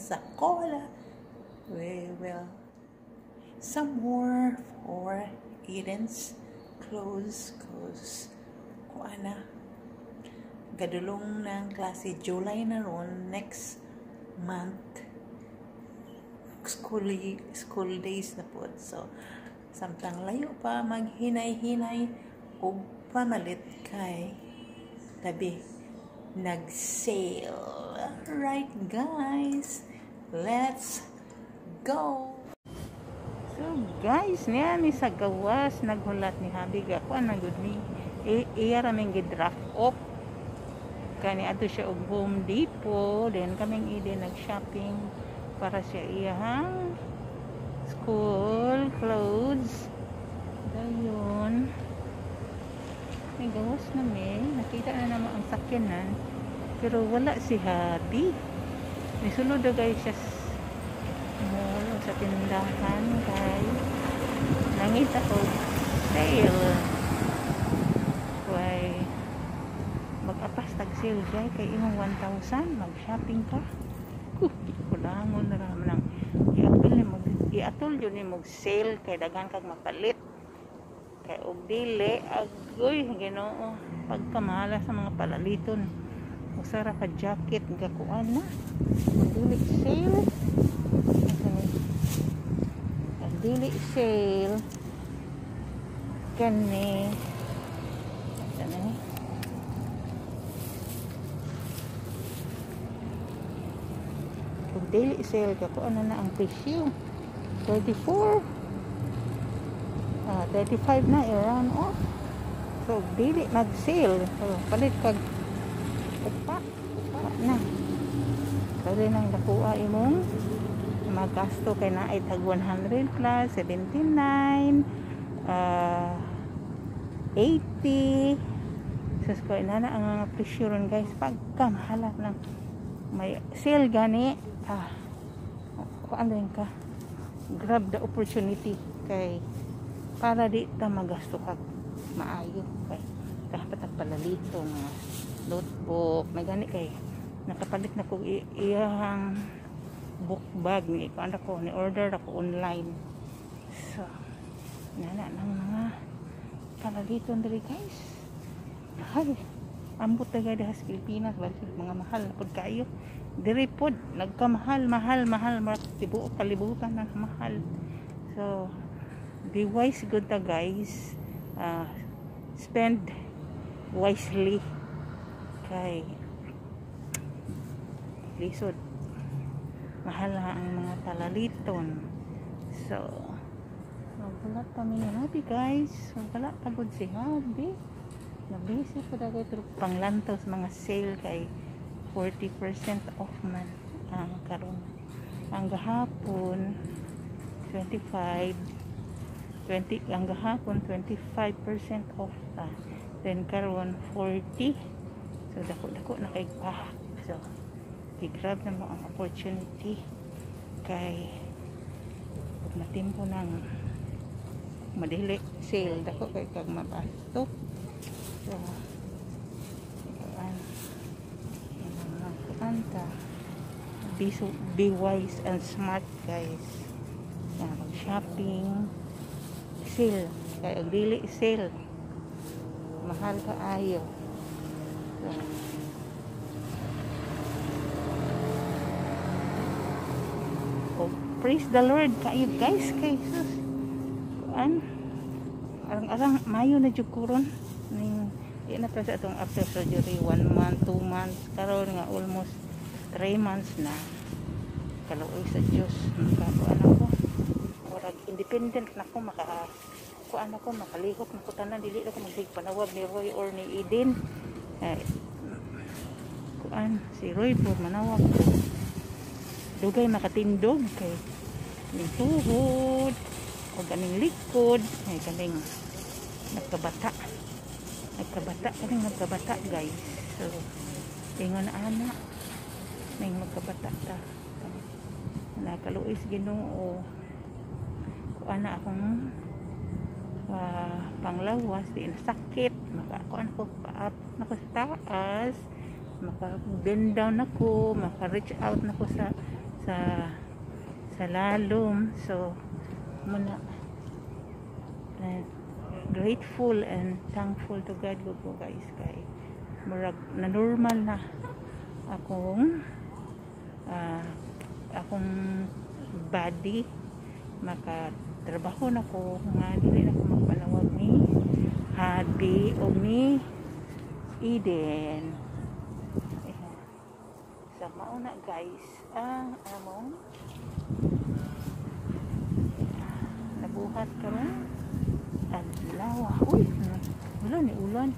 sa cola. We will some more for Eden's close kuana gadulong ng klase July na ron next month school days na po. So samtang layo pa maghinay-hinay og pamalit kay tabi nag-sale. Right guys, let's go. So guys, niya ni sa gawas naghulat ni Habig ako nagud ni iya raming gidraft off kani adto siya og Home Depot, then kaming ide nag-shopping para siya iyang school clothes. Dayon may gawas na nakita na naman ang sakyanan pero wala si Habi. Nisulod na guys siya sa tindahan kay nangita ko sale kay mag-apas tag sale kay imong 1,000 mag-shopping ka kulangon na naman lang iatol yun ni mag sale kay daghan kag mapalit kay og dili agoy Ginoo pagkamala sa mga palaliton usara ka jacket gakuan na dili sale dili sale kani kung dili sale gakuan na ang presyo 34 35 na i-round off. So dili mag-sale. So palit kag upa na. Kaya nang nakuha imong magasto kay na ay tag 100 plus 79 80. So ko na ang mga presyo ron guys pagkamahala lang may sale gani kuan din ka grab the opportunity kay para di ta magasto ka maayo kay dapat ang palalito mga notebook may gani kay nakapalit na ko iyang book bag ni kuan ako ni order ako online. So nana nang mga palalito diri guys mahal ambot taga sa Pilipinas mga mahal na pud kayo diri pod nagkamahal mahal tibuok kalibutan na mahal. So be wise good ta guys, spend wisely kay lisod mahal ang mga palaliton. So wala pa mi Habi guys, wala pa gud si Habi nabisi po dagay panglantaw sa mga sale kay 40% off man ang karon ang gahapon 25 20 ang gahapon 25% off ta then karon 40. So dako na kay pa. So i-grab na mo ang opportunity kay pag matimpo ng madili sale dako kay kag mabasto. So anta be wise and smart guys. Mag shopping sale kay og dili sale mahal ka ayo. Oh, praise the Lord kayo guys kay sus kuan arang mayo na jud kuron ning di na pa sa atong after surgery 1 month 2 months karon nga almost 3 months na kaluoy sa Dios makakuan ako murag independent na ko kuan ako makalihok na ko tanan dili ako magpanawag ni Roy or ni Eden kuan si Roy po manawag ko dugay makatindog kay ning tuhod o ganing likod ay kaning nagkabata guys. So ingon na ana ning magkabata ta nakaluoy sa Ginoo kuan na akong panglawas di sakit makakuan ko paap nako sa taas maka bend down ako maka reach out nako sa sa lalom. So muna grateful and thankful to God ko guys, kay murag na normal na akong body, makatrabaho na ko nga dili na ko magpanawag ni Hadi o ni Eden. Sa mauna guys ang among nabuhat karon adlaw. Uy, wala ni ulan.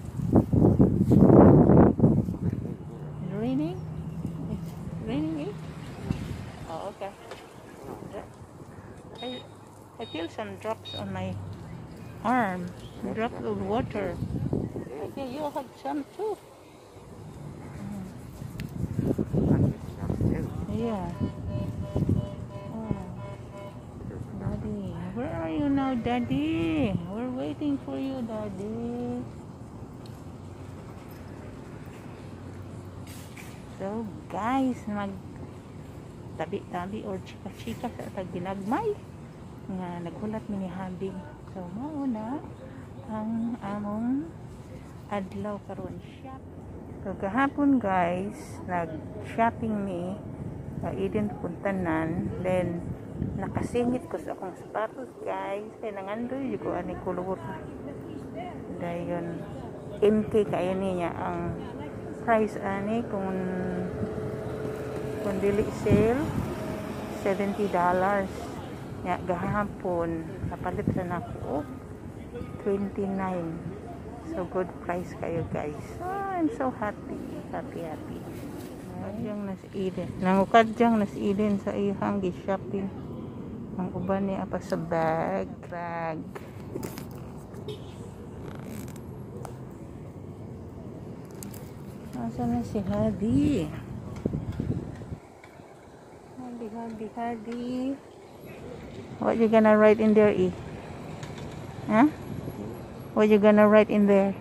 Raining? It's raining, eh? Oh, okay. I feel some drops on my arm. Drops of water. Okay, you have some too. Yeah. Oh. Daddy, where are you now, Daddy? We're waiting for you, Daddy. So guys, mag tabi-tabi or chika-chika sa tag ginagmay nga naghulat mi ni Hadi. So mauna ang among adlaw karon shop. So kahapon guys, nag-shopping mi Eden puntanan, then nakasingit ko sa akong sapatos guys, kay nangandoy ko ani kulor. Dayon MK kaya niya ang price ani kung dili sale $70 nya gahapon napalit na ako 29. So good price kayo guys. I'm so happy. Kadyang nas Eden, nangukadyang nas Eden sa ihang gi-shopping ang uban niya pa sa bag. Nasaan na si Hadi? Hadi. What you gonna write in there, E? Huh? What you gonna write in there?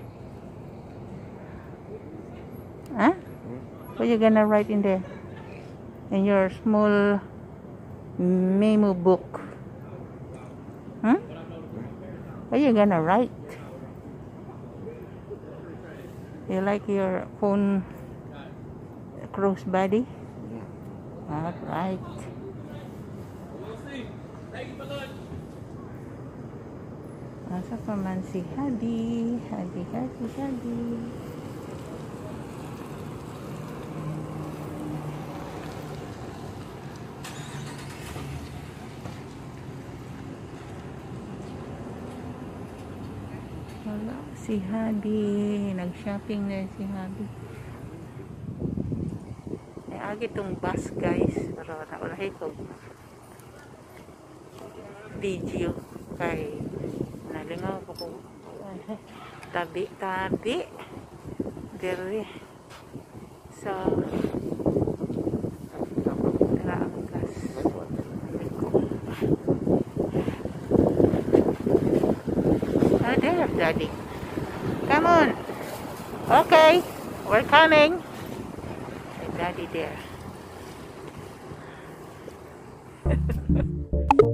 Huh? What you gonna write in there? In your small memo book? Huh? What you gonna write? You like your phone crossbody? Alright. Nasa pa man si Hadi. Wala si Hadi. Nag-shopping na si Hadi. Agi tong bus guys, pero naulahi ko video kay nalingaw ko tabi diri so tara ang bus. Oh, there, Daddy, come on. Okay, we're coming. Daddy there.